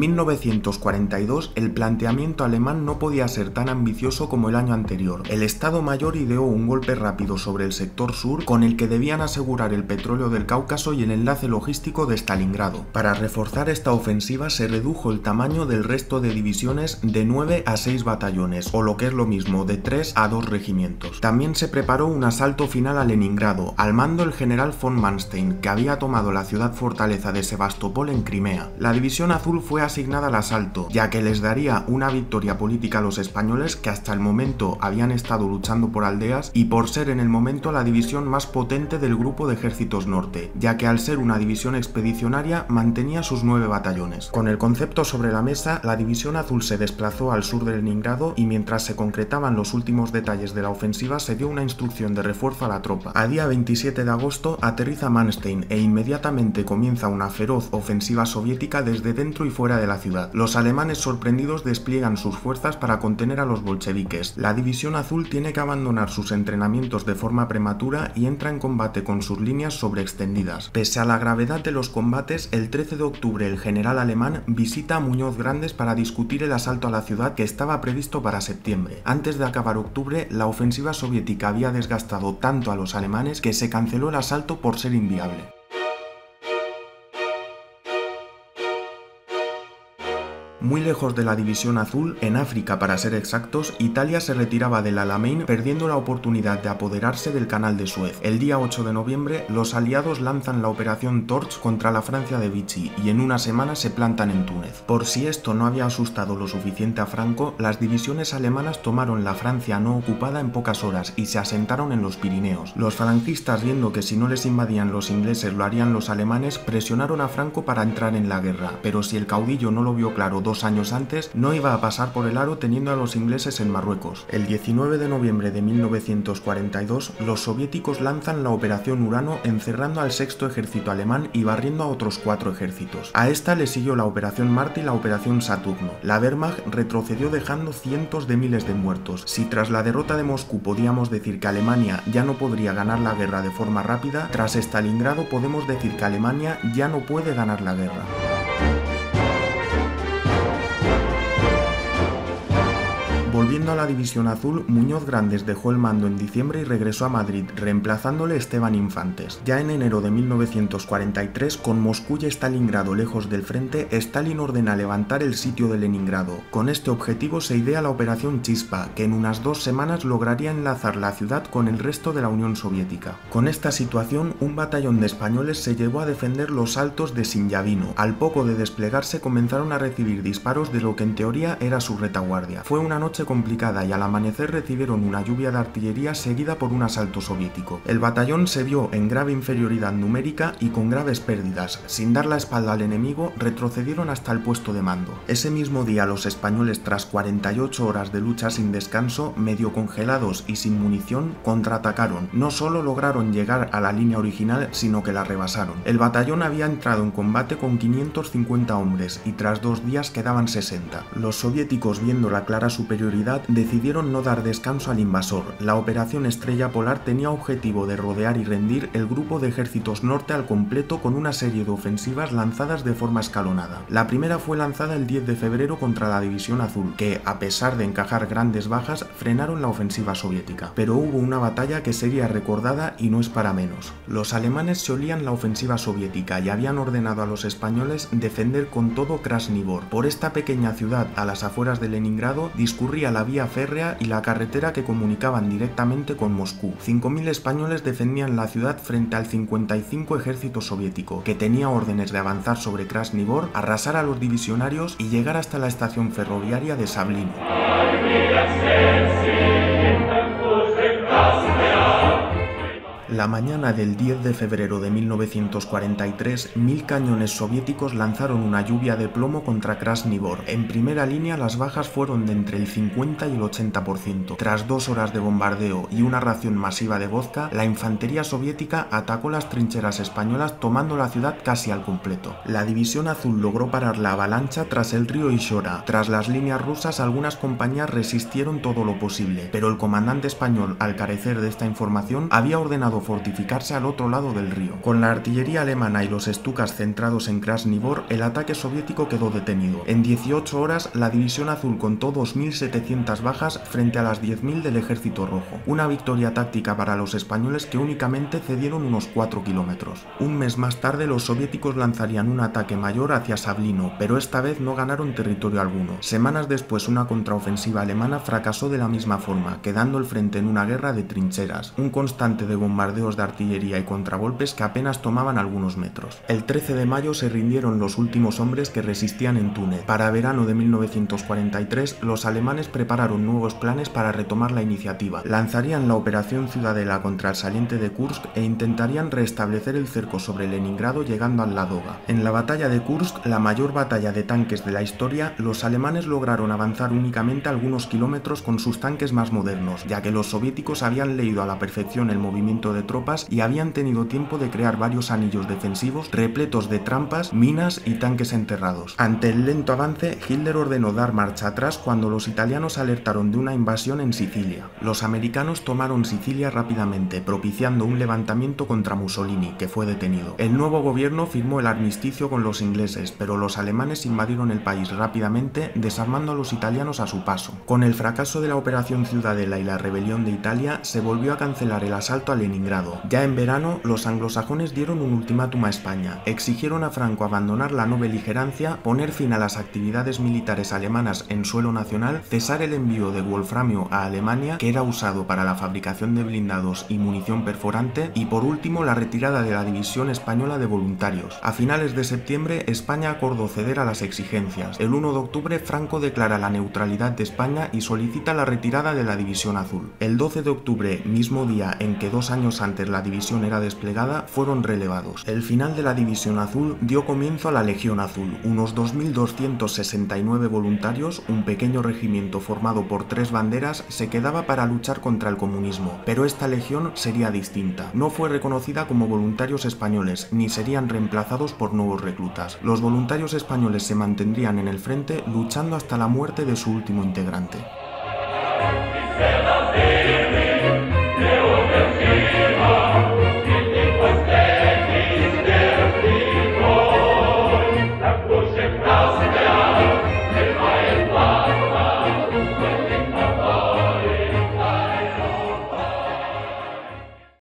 1942, el planteamiento alemán no podía ser tan ambicioso como el año anterior. El Estado Mayor ideó un golpe rápido sobre el sector sur con el que debían asegurar el petróleo del Cáucaso y el enlace logístico de Stalingrado. Para reforzar esta ofensiva se redujo el tamaño del resto de divisiones de 9 a 6 batallones, o lo que es lo mismo, de 3 a 2 regimientos. También se preparó un asalto final a Leningrado, al mando el general von Manstein, que había tomado la ciudad fortaleza de Sebastopol en Crimea. La División Azul fue asignada al asalto, ya que les daría una victoria política a los españoles que hasta el momento habían estado luchando por aldeas, y por ser en el momento la división más potente del grupo de ejércitos norte, ya que al ser una división expedicionaria mantenía sus 9 batallones. Con el concepto sobre la mesa, la División Azul se desplazó al sur de Leningrado y mientras se concretaban los últimos detalles de la ofensiva se dio una instrucción de refuerzo a la tropa. A día 27 de agosto aterriza Manstein e inmediatamente comienza una feroz ofensiva soviética desde dentro y fuera de la ciudad. Los alemanes sorprendidos despliegan sus fuerzas para contener a los bolcheviques. La División Azul tiene que abandonar sus entrenamientos de forma prematura y entra en combate con sus líneas sobreextendidas. Pese a la gravedad de los combates, el 13 de octubre el general alemán visita a Muñoz Grandes para discutir el asalto a la ciudad que estaba previsto para septiembre. Antes de acabar octubre, la ofensiva soviética había desgastado tanto a los alemanes que se canceló el asalto por ser inviable. Muy lejos de la División Azul, en África para ser exactos, Italia se retiraba del Alamein perdiendo la oportunidad de apoderarse del Canal de Suez. El día 8 de noviembre, los aliados lanzan la Operación Torch contra la Francia de Vichy y en una semana se plantan en Túnez. Por si esto no había asustado lo suficiente a Franco, las divisiones alemanas tomaron la Francia no ocupada en pocas horas y se asentaron en los Pirineos. Los franquistas, viendo que si no les invadían los ingleses lo harían los alemanes, presionaron a Franco para entrar en la guerra, pero si el caudillo no lo vio claro 2 años antes, no iba a pasar por el aro teniendo a los ingleses en Marruecos. El 19 de noviembre de 1942, los soviéticos lanzan la Operación Urano encerrando al sexto ejército alemán y barriendo a otros 4 ejércitos. A esta le siguió la Operación Marte y la Operación Saturno. La Wehrmacht retrocedió dejando cientos de miles de muertos. Si tras la derrota de Moscú podíamos decir que Alemania ya no podría ganar la guerra de forma rápida, tras Stalingrado podemos decir que Alemania ya no puede ganar la guerra. Volviendo a la División Azul, Muñoz Grandes dejó el mando en diciembre y regresó a Madrid, reemplazándole Esteban Infantes. Ya en enero de 1943, con Moscú y Stalingrado lejos del frente, Stalin ordena levantar el sitio de Leningrado. Con este objetivo se idea la Operación Chispa, que en unas 2 semanas lograría enlazar la ciudad con el resto de la Unión Soviética. Con esta situación, un batallón de españoles se llevó a defender los altos de Sinyavino. Al poco de desplegarse comenzaron a recibir disparos de lo que en teoría era su retaguardia. Fue una noche complicada y al amanecer recibieron una lluvia de artillería seguida por un asalto soviético. El batallón se vio en grave inferioridad numérica y con graves pérdidas. Sin dar la espalda al enemigo, retrocedieron hasta el puesto de mando. Ese mismo día los españoles, tras 48 horas de lucha sin descanso, medio congelados y sin munición, contraatacaron. No solo lograron llegar a la línea original, sino que la rebasaron. El batallón había entrado en combate con 550 hombres y tras 2 días quedaban 60. Los soviéticos, viendo la clara superioridad, decidieron no dar descanso al invasor. La Operación Estrella Polar tenía objetivo de rodear y rendir el grupo de ejércitos norte al completo con una serie de ofensivas lanzadas de forma escalonada. La primera fue lanzada el 10 de febrero contra la División Azul, que, a pesar de encajar grandes bajas, frenaron la ofensiva soviética. Pero hubo una batalla que sería recordada y no es para menos. Los alemanes se olían la ofensiva soviética y habían ordenado a los españoles defender con todo Krasnivor. Por esta pequeña ciudad a las afueras de Leningrado discurría la vía férrea y la carretera que comunicaban directamente con Moscú. 5.000 españoles defendían la ciudad frente al 55 ejército soviético, que tenía órdenes de avanzar sobre Krasnivor, arrasar a los divisionarios y llegar hasta la estación ferroviaria de Sablino. La mañana del 10 de febrero de 1943, 1000 cañones soviéticos lanzaron una lluvia de plomo contra Krasnivor. En primera línea las bajas fueron de entre el 50 y el 80%. Tras 2 horas de bombardeo y una ración masiva de vodka, la infantería soviética atacó las trincheras españolas tomando la ciudad casi al completo. La División Azul logró parar la avalancha tras el río Ishora. Tras las líneas rusas, algunas compañías resistieron todo lo posible, pero el comandante español, al carecer de esta información, había ordenado fortificarse al otro lado del río. Con la artillería alemana y los Stukas centrados en Krasny Bor, el ataque soviético quedó detenido. En 18 horas, la División Azul contó 2.700 bajas frente a las 10.000 del Ejército Rojo. Una victoria táctica para los españoles que únicamente cedieron unos 4 kilómetros. Un mes más tarde, los soviéticos lanzarían un ataque mayor hacia Sablino, pero esta vez no ganaron territorio alguno. Semanas después, una contraofensiva alemana fracasó de la misma forma, quedando el frente en una guerra de trincheras, un constante de bombardeos de artillería y contragolpes que apenas tomaban algunos metros. El 13 de mayo se rindieron los últimos hombres que resistían en Túnez. Para verano de 1943, los alemanes prepararon nuevos planes para retomar la iniciativa. Lanzarían la Operación Ciudadela contra el saliente de Kursk e intentarían restablecer el cerco sobre Leningrado llegando al Ladoga. En la batalla de Kursk, la mayor batalla de tanques de la historia, los alemanes lograron avanzar únicamente algunos kilómetros con sus tanques más modernos, ya que los soviéticos habían leído a la perfección el movimiento de tropas y habían tenido tiempo de crear varios anillos defensivos repletos de trampas, minas y tanques enterrados. Ante el lento avance, Hitler ordenó dar marcha atrás cuando los italianos alertaron de una invasión en Sicilia. Los americanos tomaron Sicilia rápidamente, propiciando un levantamiento contra Mussolini, que fue detenido. El nuevo gobierno firmó el armisticio con los ingleses, pero los alemanes invadieron el país rápidamente, desarmando a los italianos a su paso. Con el fracaso de la Operación Ciudadela y la rebelión de Italia, se volvió a cancelar el asalto a Leningrado. Ya en verano, los anglosajones dieron un ultimátum a España. Exigieron a Franco abandonar la no beligerancia, poner fin a las actividades militares alemanas en suelo nacional, cesar el envío de wolframio a Alemania, que era usado para la fabricación de blindados y munición perforante, y por último la retirada de la División Española de Voluntarios. A finales de septiembre, España acordó ceder a las exigencias. El 1 de octubre, Franco declara la neutralidad de España y solicita la retirada de la División Azul. El 12 de octubre, mismo día en que 2 años antes la división era desplegada, fueron relevados. El final de la División Azul dio comienzo a la Legión Azul, unos 2.269 voluntarios, un pequeño regimiento formado por 3 banderas, se quedaba para luchar contra el comunismo, pero esta legión sería distinta. No fue reconocida como voluntarios españoles, ni serían reemplazados por nuevos reclutas. Los voluntarios españoles se mantendrían en el frente luchando hasta la muerte de su último integrante.